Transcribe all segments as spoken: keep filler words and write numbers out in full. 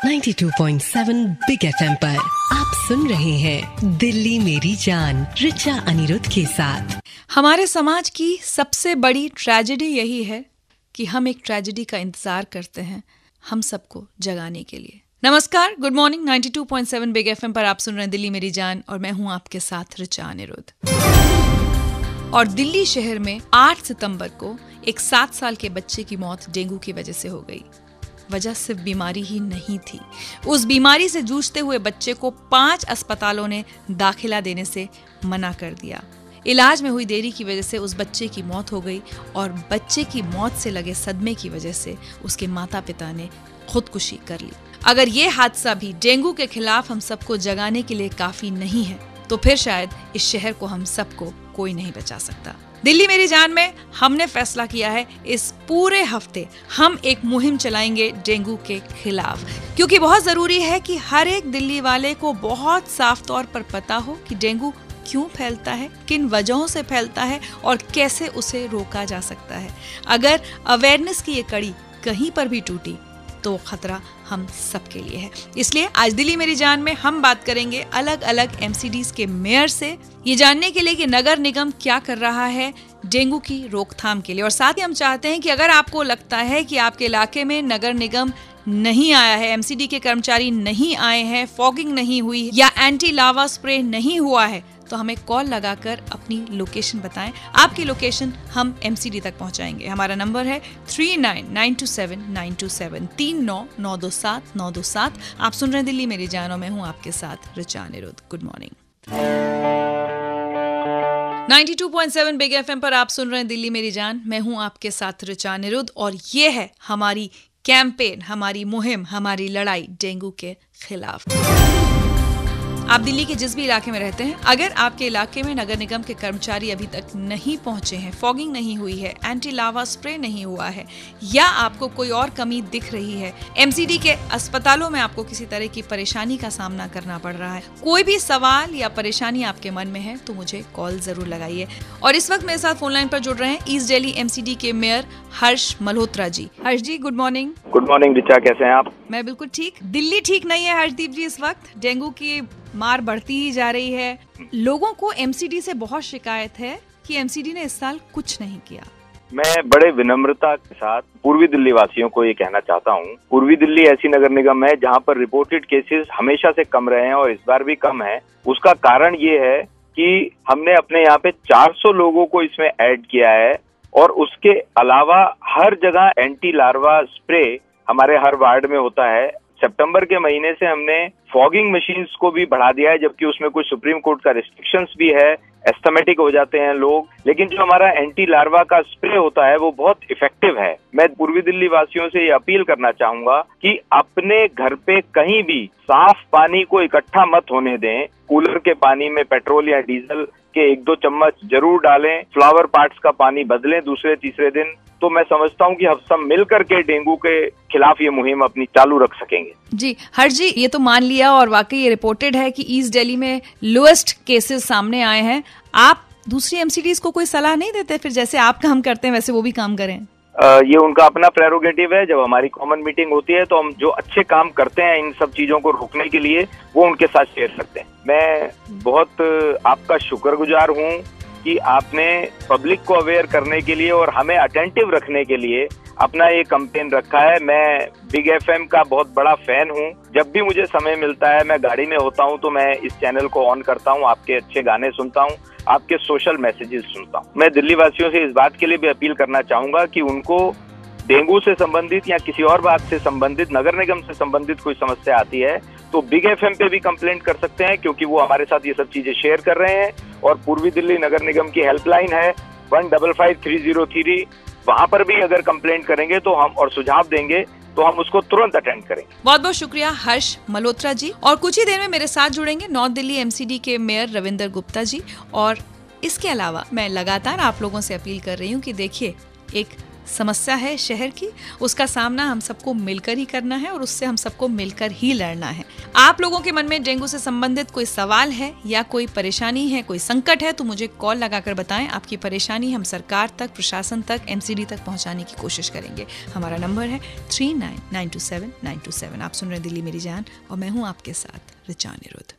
बानवे पॉइंट सात big FM पर आप सुन रहे हैं दिल्ली मेरी जान रिचा अनिरुद्ध के साथ। हमारे समाज की सबसे बड़ी ट्रेजेडी यही है कि हम एक ट्रेजेडी का इंतजार करते हैं हम सबको जगाने के लिए। नमस्कार, गुड मॉर्निंग। बानवे पॉइंट सात बिग एफएम पर आप सुन रहे हैं दिल्ली मेरी जान और मैं हूं आपके साथ रिचा अनिरुद्ध। और दिल्ली शहर में आठ सितंबर को एक सात साल के बच्चे की मौत डेंगू की वजह से हो गई। वजह सिर्फ बीमारी ही नहीं थी, उस बीमारी से जूझते हुए बच्चे को पांच अस्पतालों ने दाखिला देने से मना कर दिया। इलाज में हुई देरी की वजह से उस बच्चे की मौत हो गई और बच्चे की मौत से लगे सदमे की वजह से उसके माता पिता ने खुदकुशी कर ली। अगर ये हादसा भी डेंगू के खिलाफ हम सबको जगाने के लिए काफी नहीं है तो फिर शायद इस शहर को हम सबको कोई नहीं बचा सकता। दिल्ली मेरी जान में हमने फैसला किया है इस पूरे हफ्ते हम एक मुहिम चलाएंगे डेंगू के खिलाफ, क्योंकि बहुत जरूरी है कि हर एक दिल्ली वाले को बहुत साफ तौर पर पता हो कि डेंगू क्यों फैलता है, किन वजहों से फैलता है और कैसे उसे रोका जा सकता है। अगर अवेयरनेस की ये कड़ी कहीं पर भी टूटी तो खतरा हम सबके लिए है। इसलिए आज दिल्ली मेरी जान में हम बात करेंगे अलग अलग एमसीडीज के मेयर से, ये जानने के लिए कि नगर निगम क्या कर रहा है डेंगू की रोकथाम के लिए। और साथ ही हम चाहते हैं कि अगर आपको लगता है कि आपके इलाके में नगर निगम नहीं आया है, एमसीडी के कर्मचारी नहीं आए हैं, फॉगिंग नहीं हुई या एंटी लावा स्प्रे नहीं हुआ है, तो हमें कॉल लगाकर अपनी लोकेशन बताएं। आपकी लोकेशन हम एमसीडी तक पहुंचाएंगे। हमारा नंबर है three nine nine two seven nine two seven, तीन नौ नौ दो सात नौ दो सात। आप सुन रहे हैं दिल्ली मेरी जान और मैं हूं आपके साथ रिचा अनिरुद्ध। Good morning. बानवे पॉइंट सात बिग एफएम पर आप सुन रहे हैं दिल्ली मेरी जान, मैं हूं आपके साथ रिचा अनिरुद्ध और ये है हमारी कैंपेन, हमारी मुहिम, हमारी लड़ाई डेंगू के खिलाफ। आप दिल्ली के जिस भी इलाके में रहते हैं, अगर आपके इलाके में नगर निगम के कर्मचारी अभी तक नहीं पहुंचे हैं, फॉगिंग नहीं हुई है, एंटी लावा स्प्रे नहीं हुआ है या आपको कोई और कमी दिख रही है, एमसीडी के अस्पतालों में आपको किसी तरह की परेशानी का सामना करना पड़ रहा है, कोई भी सवाल या परेशानी आपके मन में है तो मुझे कॉल जरूर लगाइए। और इस वक्त मेरे साथ फोन लाइन पर जुड़ रहे हैं ईस्ट दिल्ली एमसीडी के mayor Harsh Malhotra ji. Harsh ji, good morning. Good morning Richa, कैसे हैं आप? मैं बिल्कुल ठीक। दिल्ली ठीक नहीं है हर्षदीप जी, इस वक्त डेंगू की मार बढ़ती ही जा रही है। लोगों को एमसीडी से बहुत शिकायत है कि एमसीडी ने इस साल कुछ नहीं किया। मैं बड़े विनम्रता के साथ पूर्वी दिल्ली वासियों को ये कहना चाहता हूँ, पूर्वी दिल्ली ऐसी नगर निगम है जहाँ पर रिपोर्टेड केसेस हमेशा से कम रहे हैं और इस बार भी कम है। उसका कारण ये है कि हमने अपने यहाँ पे चार सौ लोगों को इसमें ऐड किया है और उसके अलावा हर जगह एंटी लार्वा स्प्रे हमारे हर वार्ड में होता है। सितंबर के महीने से हमने फॉगिंग मशीन्स को भी बढ़ा दिया है, जबकि उसमें कुछ सुप्रीम कोर्ट का रिस्ट्रिक्शंस भी है, एस्थमेटिक हो जाते हैं लोग, लेकिन जो हमारा एंटी लार्वा का स्प्रे होता है वो बहुत इफेक्टिव है। मैं पूर्वी दिल्ली वासियों से ये अपील करना चाहूंगा कि अपने घर पे कहीं भी साफ पानी को इकट्ठा मत होने दें। कूलर के पानी में पेट्रोल या डीजल के एक दो चम्मच जरूर डालें, फ्लावर पार्ट्स का पानी बदलें दूसरे तीसरे दिन। तो मैं समझता हूँ कि हम सब मिल करके डेंगू के खिलाफ ये मुहिम अपनी चालू रख सकेंगे। जी हर्ष जी, ये तो मान लिया और वाकई ये रिपोर्टेड है कि ईस्ट दिल्ली में लोएस्ट केसेस सामने आए हैं। आप दूसरी एमसीडीज को कोई सलाह नहीं देते फिर जैसे आप काम करते हैं वैसे वो भी काम करें? आ, ये उनका अपना प्रेरोगेटिव है। जब हमारी कॉमन मीटिंग होती है तो हम जो अच्छे काम करते हैं इन सब चीजों को रोकने के लिए वो उनके साथ शेयर करते हैं। मैं बहुत आपका शुक्रगुजार हूँ कि आपने पब्लिक को अवेयर करने के लिए और हमें अटेंटिव रखने के लिए अपना ये कैंपेन रखा है। मैं बिग एफएम का बहुत बड़ा फैन हूँ। जब भी मुझे समय मिलता है, मैं गाड़ी में होता हूँ तो मैं इस चैनल को ऑन करता हूँ, आपके अच्छे गाने सुनता हूँ, आपके सोशल मैसेजेस सुनता हूँ। मैं दिल्ली वासियों से इस बात के लिए भी अपील करना चाहूंगा कि उनको डेंगू से संबंधित या किसी और बात से संबंधित, नगर निगम से संबंधित कोई समस्या आती है तो बिग एफएम पे भी कंप्लेंट कर सकते हैं, क्योंकि वो हमारे साथ ये सब चीजें शेयर कर रहे हैं। और पूर्वी दिल्ली नगर निगम की हेल्पलाइन है one double five three zero three, वहां पर भी अगर कंप्लेंट करेंगे तो हम और सुझाव देंगे तो हम उसको तुरंत अटेंड करेंगे। बहुत बहुत शुक्रिया हर्ष मल्होत्रा जी। और कुछ ही देर में मेरे साथ जुड़ेंगे नॉर्थ दिल्ली एमसीडी के मेयर रविंदर गुप्ता जी। और इसके अलावा मैं लगातार आप लोगों से अपील कर रही हूँ कि देखिए, एक समस्या है शहर की, उसका सामना हम सबको मिलकर ही करना है और उससे हम सबको मिलकर ही लड़ना है। आप लोगों के मन में डेंगू से संबंधित कोई सवाल है या कोई परेशानी है, कोई संकट है, तो मुझे कॉल लगाकर बताएं। आपकी परेशानी हम सरकार तक, प्रशासन तक, एमसीडी तक पहुंचाने की कोशिश करेंगे। हमारा नंबर है three nine nine two seven nine two seven. आप सुन रहे हैं दिल्ली मेरी जान और मैं हूं आपके साथ रिचा अनिरुद्ध।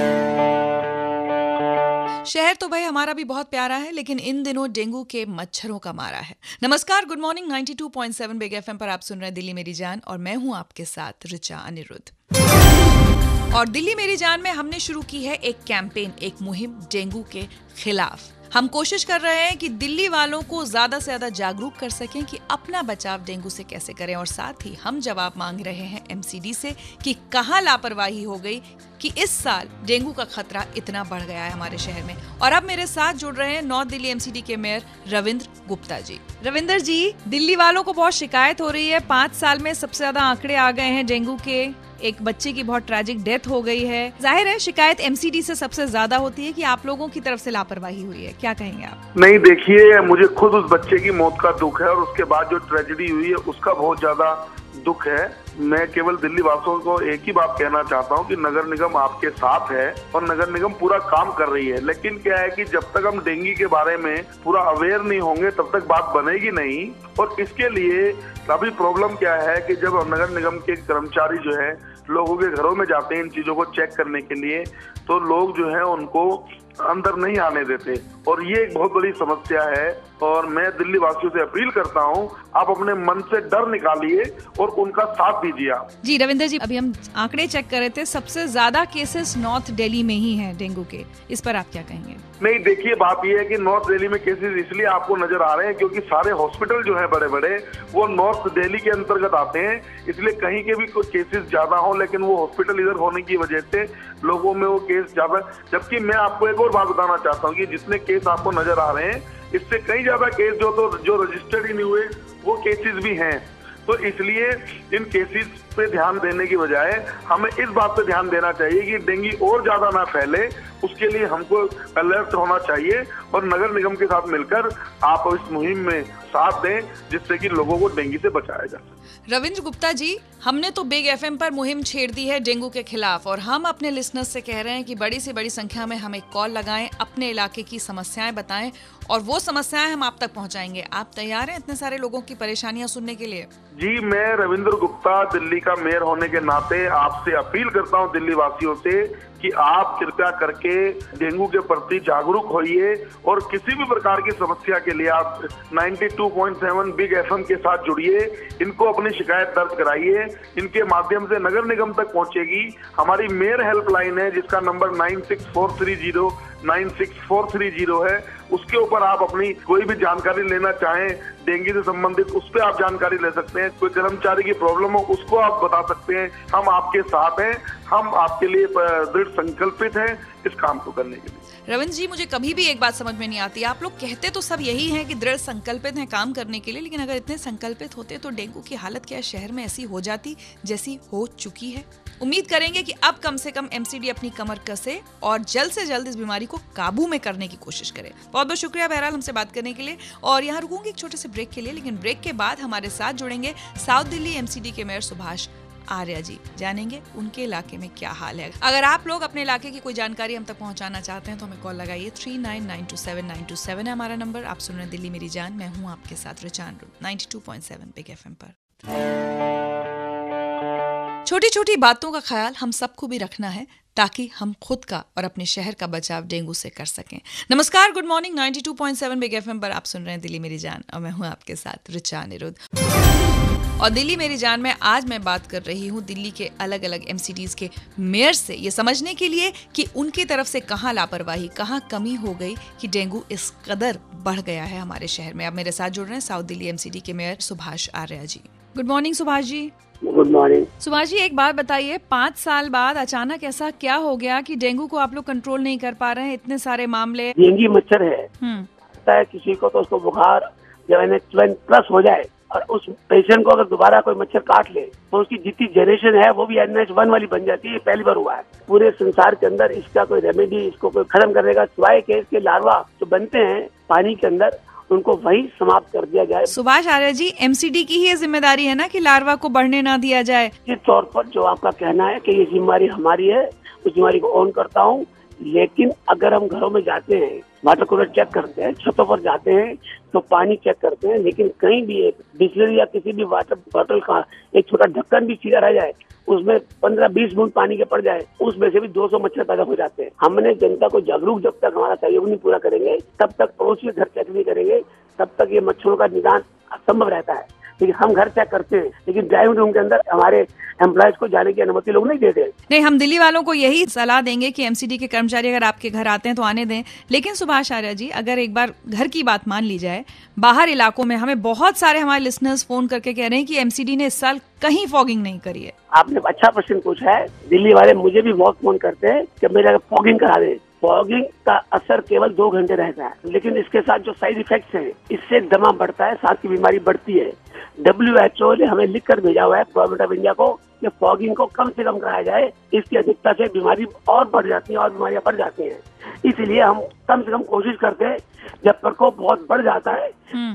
शहर तो भाई हमारा भी बहुत प्यारा है, लेकिन इन दिनों डेंगू के मच्छरों का मारा है। नमस्कार, good morning. Ninety two point seven big FM पर आप सुन रहे हैं दिल्ली मेरी जान और मैं हूं आपके साथ रिचा अनिरुद्ध। और दिल्ली मेरी जान में हमने शुरू की है एक कैंपेन, एक मुहिम डेंगू के खिलाफ। हम कोशिश कर रहे हैं कि दिल्ली वालों को ज्यादा से ज्यादा जागरूक कर सकें कि अपना बचाव डेंगू से कैसे करें, और साथ ही हम जवाब मांग रहे हैं एमसीडी से कि कहां लापरवाही हो गई कि इस साल डेंगू का खतरा इतना बढ़ गया है हमारे शहर में। और अब मेरे साथ जुड़ रहे हैं नॉर्थ दिल्ली एमसीडी के मेयर रविंद्र गुप्ता जी। रविंद्र जी, दिल्ली वालों को बहुत शिकायत हो रही है, पाँच साल में सबसे ज्यादा आंकड़े आ गए हैं डेंगू के, एक बच्चे की बहुत ट्रैजिक डेथ हो गई है। जाहिर है शिकायत एमसीडी से सबसे ज्यादा होती है कि आप लोगों की तरफ से लापरवाही हुई है, क्या कहेंगे आप? नहीं, देखिए, मुझे खुद उस बच्चे की मौत का दुख है और उसके बाद जो ट्रेजेडी हुई है उसका बहुत ज्यादा दुख है। मैं केवल दिल्ली वासियों को एक ही बात कहना चाहता हूं कि नगर निगम आपके साथ है और नगर निगम पूरा काम कर रही है, लेकिन क्या है कि जब तक हम डेंगू के बारे में पूरा अवेयर नहीं होंगे तब तक बात बनेगी नहीं। और इसके लिए अभी प्रॉब्लम क्या है कि जब नगर निगम के कर्मचारी जो है लोगों के घरों में जाते हैं इन चीजों को चेक करने के लिए, तो लोग जो है उनको अंदर नहीं आने देते और ये एक बहुत बड़ी समस्या है। और मैं दिल्ली वासियों से अपील करता हूं, आप अपने मन से डर निकालिए और उनका साथ दीजिए आप। जी रविंद्र जी, अभी हम आंकड़े चेक कर रहे थे, सबसे ज्यादा केसेस नॉर्थ दिल्ली में ही हैं डेंगू के, इस पर आप क्या कहेंगे? नहीं, देखिए, बात यह है कि नॉर्थ दिल्ली में केसेस इसलिए आपको नजर आ रहे हैं क्योंकि सारे हॉस्पिटल जो है बड़े बड़े वो नॉर्थ दिल्ली के अंतर्गत आते हैं, इसलिए कहीं के भी कोई केसेस ज्यादा हो, लेकिन वो हॉस्पिटल इधर होने की वजह से लोगों में वो केस ज्यादा। जबकि मैं आपको एक और बात बताना चाहता हूँ कि जितने केस आपको नजर आ रहे हैं इससे कई ज्यादा केस जो तो जो रजिस्टर्ड ही नहीं हुए वो केसेस भी हैं। तो इसलिए इन केसेस पे ध्यान देने की बजाय हमें इस बात पे ध्यान देना चाहिए कि डेंगू और ज्यादा ना फैले, उसके लिए हमको अलर्ट होना चाहिए और नगर निगम के साथ मिलकर आप इस मुहिम में साथ दें जिससे कि लोगों को डेंगू से बचाया जा सके। रविंद्र गुप्ता जी, हमने तो बिग एफएम पर मुहिम छेड़ दी है डेंगू के खिलाफ और हम अपने लिसनर्स से कह रहे हैं कि बड़ी से बड़ी संख्या में हमें कॉल लगाएं, अपने इलाके की समस्याएं बताएं और वो समस्याएं हम आप तक पहुंचाएंगे। आप तैयार हैं इतने सारे लोगों की परेशानियां सुनने के लिए? जी, मैं रविंद्र गुप्ता दिल्ली का मेयर होने के नाते आपसे अपील करता हूं दिल्ली वासियों से कि आप कृपया करके डेंगू के प्रति जागरूक होइए और किसी भी प्रकार की समस्या के लिए आप ninety two point seven big FM के साथ जुड़िए, इनको अपनी शिकायत दर्ज कराइए, इनके माध्यम से नगर निगम तक पहुंचेगी। हमारी मेयर हेल्पलाइन है जिसका number nine six four three zero nine six four three zero है, उसके ऊपर आप अपनी कोई भी जानकारी लेना चाहें डेंगू से संबंधित, उस पर आप जानकारी ले सकते हैं। कोई कर्मचारी की प्रॉब्लम हो उसको आप बता सकते हैं। हम आपके साथ हैं, हम आपके लिए दृढ़ संकल्पित हैं इस काम को करने के लिए। रविंद्र जी, मुझे कभी भी एक बात समझ में नहीं आती, आप लोग कहते तो सब यही हैं कि दृढ़ संकल्पित हैं काम करने के लिए, लेकिन अगर इतने संकल्पित होते तो डेंगू की हालत क्या शहर में ऐसी हो जाती जैसी हो चुकी है? उम्मीद करेंगे कि अब कम से कम एमसीडी अपनी कमर कसे और जल्द से जल्द इस बीमारी को काबू में करने की कोशिश करे। बहुत बहुत शुक्रिया बहरहाल हमसे बात करने के लिए, और यहाँ रुकूंगी एक छोटे से ब्रेक के लिए, लेकिन ब्रेक के बाद हमारे साथ जुड़ेंगे साउथ दिल्ली एमसीडी के मेयर सुभाष आर्या जी। जानेंगे उनके इलाके में क्या हाल है। अगर आप लोग अपने इलाके की कोई जानकारी हम तक पहुंचाना चाहते हैं तो हमें कॉल लगाइए। Three nine nine two seven nine two seven है हमारा नंबर। आप सुन रहे हैं दिल्ली मेरी जान, मैं हूं आपके साथ Richa Anirudh ninety two point seven big FM पर। छोटी छोटी बातों का ख्याल हम सबको भी रखना है ताकि हम खुद का और अपने शहर का बचाव डेंगू से कर सकें। नमस्कार, good morning. Ninety two point seven big FM पर आप सुन रहे हैं दिल्ली मेरी जान और मैं हूं आपके साथ रिचा अनिरुद्ध। और दिल्ली मेरी जान में आज मैं बात कर रही हूँ दिल्ली के अलग अलग एमसीडीज के मेयर से, ये समझने के लिए कि उनकी तरफ से कहाँ लापरवाही, कहाँ कमी हो गई कि डेंगू इस कदर बढ़ गया है हमारे शहर में। अब मेरे साथ जुड़ रहे हैं साउथ दिल्ली एमसीडी के mayor Subhash Arya ji. Good morning Subhash ji. Good morning Subhash ji, एक बात बताइए, पाँच साल बाद अचानक ऐसा क्या हो गया कि डेंगू को आप लोग कंट्रोल नहीं कर पा रहे हैं? इतने सारे मामले। डेंगू मच्छर है, हम्म किसी को तो उसको बुखार जब एन एच वन प्लस हो जाए और उस पेशेंट को अगर दोबारा कोई मच्छर काट ले तो उसकी जितनी जनरेशन है वो भी एन एच वन वाली बन जाती है। पहली बार हुआ है पूरे संसार के अंदर। इसका कोई रेमेडी, इसको कोई खत्म करने का सिवाय के इसके लार्वा जो बनते हैं पानी के अंदर उनको वही समाप्त कर दिया जाए। सुभाष आर्य जी, एमसीडी की ही ये जिम्मेदारी है ना कि लार्वा को बढ़ने ना दिया जाए। इस तौर पर जो आपका कहना है कि ये जिम्मेदारी हमारी है, उस जिम्मेदारी को ऑन करता हूँ। लेकिन अगर हम घरों में जाते हैं, वाटर कूलर चेक करते हैं, छतों पर जाते हैं तो पानी चेक करते हैं, लेकिन कहीं भी एक बिस्लरी या किसी भी वाटर बॉटल का एक छोटा ढक्कन भी सीधा रह जाए, उसमें पंद्रह बीस बूंद पानी के पड़ जाए, उसमें से भी दो सौ मच्छर पैदा हो जाते हैं। हमने जनता को जागरूक जब तक हमारा सहयोग नहीं पूरा करेंगे, तब तक पड़ोसी घर चेक नहीं करेंगे, तब तक ये मच्छरों का निदान असंभव रहता है। लेकिन हम घर चेक करते हैं, लेकिन ड्राइविंग रूम के अंदर हमारे एम्प्लॉयज को जाने की अनुमति लोग नहीं देते। नहीं, हम दिल्ली वालों को यही सलाह देंगे कि एमसीडी के कर्मचारी अगर आपके घर आते हैं तो आने दें। लेकिन सुभाष आर्य जी, अगर एक बार घर की बात मान ली जाए, बाहर इलाकों में हमें बहुत सारे हमारे लिसनर्स फोन करके कह रहे हैं कि एमसीडी ने इस साल कहीं फॉगिंग नहीं करी है। आपने अच्छा प्रश्न पूछा है। दिल्ली वाले मुझे भी बहुत फोन करते हैं कि मेरा फॉगिंग करा दे। फॉगिंग का असर केवल दो घंटे रहता है, लेकिन इसके साथ जो साइड इफेक्ट्स हैं, इससे दमा बढ़ता है, सांस की बीमारी बढ़ती है। डब्ल्यू एच ओ ने हमें लिख कर भेजा हुआ है गवर्नमेंट ऑफ इंडिया को कि फॉगिंग को कम से कम कराया जाए, इसकी अधिकता से बीमारी और बढ़ जाती है और बीमारियां बढ़ जाती हैं। इसलिए हम कम से कम कोशिश करते हैं, जब प्रकोप बहुत बढ़ जाता है,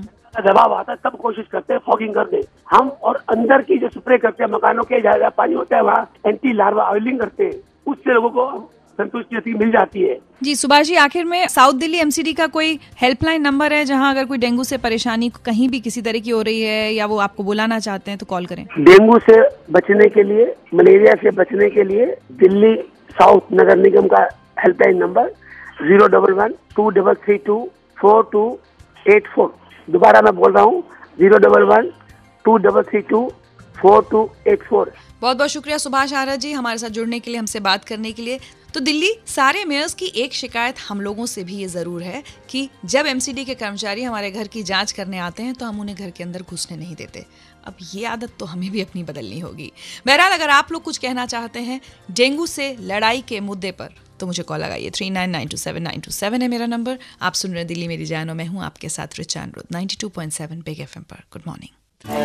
दबाव आता है, तब कोशिश करते हैं फॉगिंग कर दे हम। और अंदर की जो स्प्रे करते हैं, मकानों के जहाँ पानी होता है वहाँ एंटी लार्वा ऑयलिंग करते हैं, उससे लोगों को संतुष्टि मिल जाती है। जी सुभाष जी, आखिर में साउथ दिल्ली एमसीडी का कोई हेल्पलाइन नंबर है जहां अगर कोई डेंगू से परेशानी कहीं भी किसी तरह की हो रही है या वो आपको बुलाना चाहते हैं तो कॉल करें? डेंगू से बचने के लिए, मलेरिया से बचने के लिए दिल्ली साउथ नगर निगम का helpline number zero double one two double three two four two eight four. दोबारा मैं बोल रहा हूँ, zero double one two double three two four two eight four. बहुत बहुत शुक्रिया सुभाष आर्य जी हमारे साथ जुड़ने के लिए, हमसे बात करने के लिए। तो दिल्ली सारे मेयर्स की एक शिकायत हम लोगों से भी ये जरूर है कि जब एमसीडी के कर्मचारी हमारे घर की जांच करने आते हैं तो हम उन्हें घर के अंदर घुसने नहीं देते। अब ये आदत तो हमें भी अपनी बदलनी होगी। बहरहाल, अगर आप लोग कुछ कहना चाहते हैं डेंगू से लड़ाई के मुद्दे पर तो मुझे कॉल लगाइए। Three nine nine two seven nine two seven है मेरा नंबर। आप सुन रहे हैं दिल्ली मेरी जान और मैं हूँ आपके साथ Richa Anirudh ninety two point seven big FM पर। Good morning.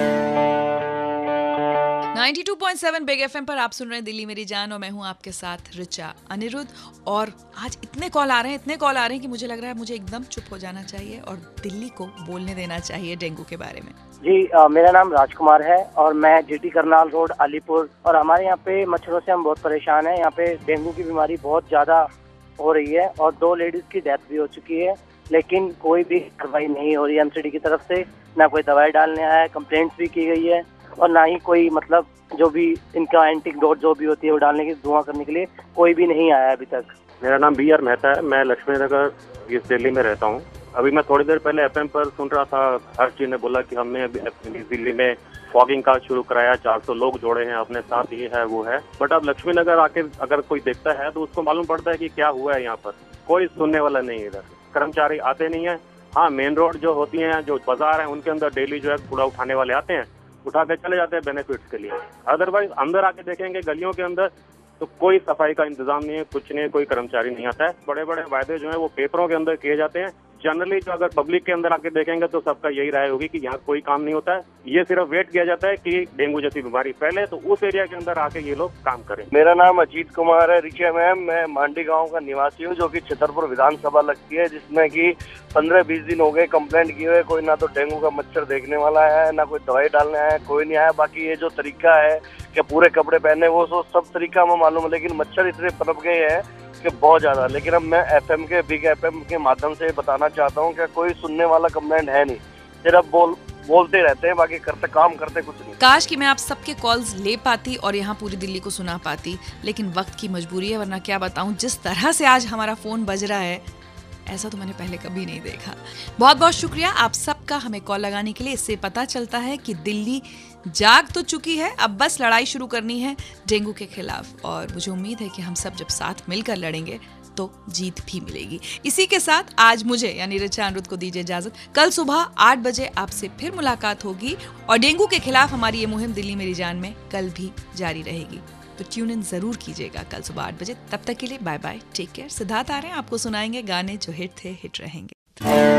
Ninety two point seven big FM पर आप सुन रहे हैं दिल्ली मेरी जान और मैं हूं आपके साथ रिचा अनिरुद्ध। और आज इतने कॉल आ रहे हैं इतने कॉल आ रहे हैं कि मुझे लग रहा है मुझे एकदम चुप हो जाना चाहिए और दिल्ली को बोलने देना चाहिए डेंगू के बारे में। जी आ, मेरा नाम राजकुमार है और मैं जीटी करनाल रोड अलीपुर, और हमारे यहाँ पे मच्छरों से हम बहुत परेशान हैं। यहाँ पे डेंगू की बीमारी बहुत ज्यादा हो रही है और दो लेडीज की डेथ भी हो चुकी है, लेकिन कोई भी कार्रवाई नहीं हो रही है एमसीडी की तरफ से। ना कोई दवाई डालने आया है, कंप्लेंट्स भी की गई है, और ना ही कोई मतलब जो भी इनका एंटीडोट जो भी होती है वो डालने की धुआं करने के लिए कोई भी नहीं आया अभी तक। मेरा नाम बी आर मेहता है, मैं लक्ष्मी नगर ईस्ट दिल्ली में रहता हूँ। अभी मैं थोड़ी देर पहले एफएम पर सुन रहा था, हर चीज ने बोला कि हमने अभी दिल्ली में फॉगिंग का शुरू कराया, चार सौ लोग जोड़े हैं अपने साथ, ये है वो है। बट अब लक्ष्मी नगर आके अगर कोई देखता है तो उसको मालूम पड़ता है कि क्या हुआ है। यहाँ पर कोई सुनने वाला नहीं है, इधर कर्मचारी आते नहीं है। हाँ, मेन रोड जो होती है, जो बाजार है, उनके अंदर डेली जो है कूड़ा उठाने वाले आते हैं, उठा के चले जाते हैं बेनिफिट्स के लिए। अदरवाइज अंदर आके देखेंगे गलियों के अंदर तो कोई सफाई का इंतजाम नहीं है, कुछ नहीं, कोई कर्मचारी नहीं आता है। बड़े बड़े वायदे जो है वो पेपरों के अंदर किए जाते हैं। जनरली जो अगर पब्लिक के अंदर आके देखेंगे तो सबका यही राय होगी कि यहाँ कोई काम नहीं होता है। ये सिर्फ वेट किया जाता है कि डेंगू जैसी बीमारी फैले तो उस एरिया के अंदर आके ये लोग काम करें। मेरा नाम अजीत कुमार है, रिचा मैम। मैं मांडी गांव का निवासी हूँ, जो कि छतरपुर विधानसभा लगती है, जिसमें कि पंद्रह बीस दिन हो गए कंप्लेंट किए हुए। कोई ना तो डेंगू का मच्छर देखने वाला है, ना कोई दवाई डालने आया है, कोई नहीं आया। बाकी ये जो तरीका है कि पूरे कपड़े पहने, वो तो सब तरीका हमें मालूम है, लेकिन मच्छर इतने पनप गए हैं कि बहुत ज्यादा। लेकिन अब मैं एफएम के बिग एफएम के माध्यम से बताना चाहता हूँ कि कोई सुनने वाला कंप्लेंट है नहीं, सिर्फ बोल बोलते रहते हैं, बाकी करते काम करते कुछ नहीं। काश कि मैं आप सबके कॉल्स ले पाती और यहाँ पूरी दिल्ली को सुना पाती, लेकिन वक्त की मजबूरी है, वरना क्या बताऊँ जिस तरह से आज हमारा फोन बज रहा है ऐसा तो मैंने पहले कभी नहीं देखा। बहुत बहुत शुक्रिया आप सबका हमें कॉल लगाने के लिए। इससे पता चलता है कि दिल्ली जाग तो चुकी है, अब बस लड़ाई शुरू करनी है डेंगू के खिलाफ, और मुझे उम्मीद है कि हम सब जब साथ मिलकर लड़ेंगे तो जीत भी मिलेगी। इसी के साथ आज मुझे यानी रिचा अनिरुद्ध को दीजिए इजाजत। कल सुबह आठ बजे आपसे फिर मुलाकात होगी और डेंगू के खिलाफ हमारी ये मुहिम दिल्ली मेरी जान में कल भी जारी रहेगी। तो ट्यून इन जरूर कीजिएगा कल सुबह आठ बजे। तब तक के लिए bye bye, take care. Siddharth आ रहे हैं, आपको सुनाएंगे गाने जो हिट थे हिट रहेंगे।